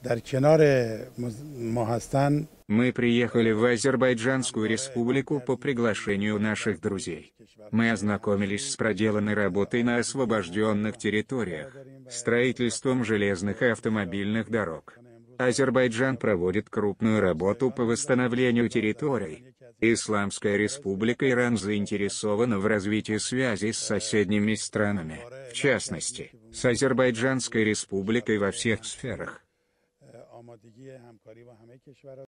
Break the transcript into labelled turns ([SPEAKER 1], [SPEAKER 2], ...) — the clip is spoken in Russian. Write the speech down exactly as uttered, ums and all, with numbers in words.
[SPEAKER 1] Мы приехали в Азербайджанскую республику по приглашению наших друзей. Мы ознакомились с проделанной работой на освобожденных территориях, строительством железных и автомобильных дорог. Азербайджан проводит крупную работу по восстановлению территорий. Исламская республика Иран заинтересована в развитии связей с соседними странами, в частности, с Азербайджанской республикой во всех сферах.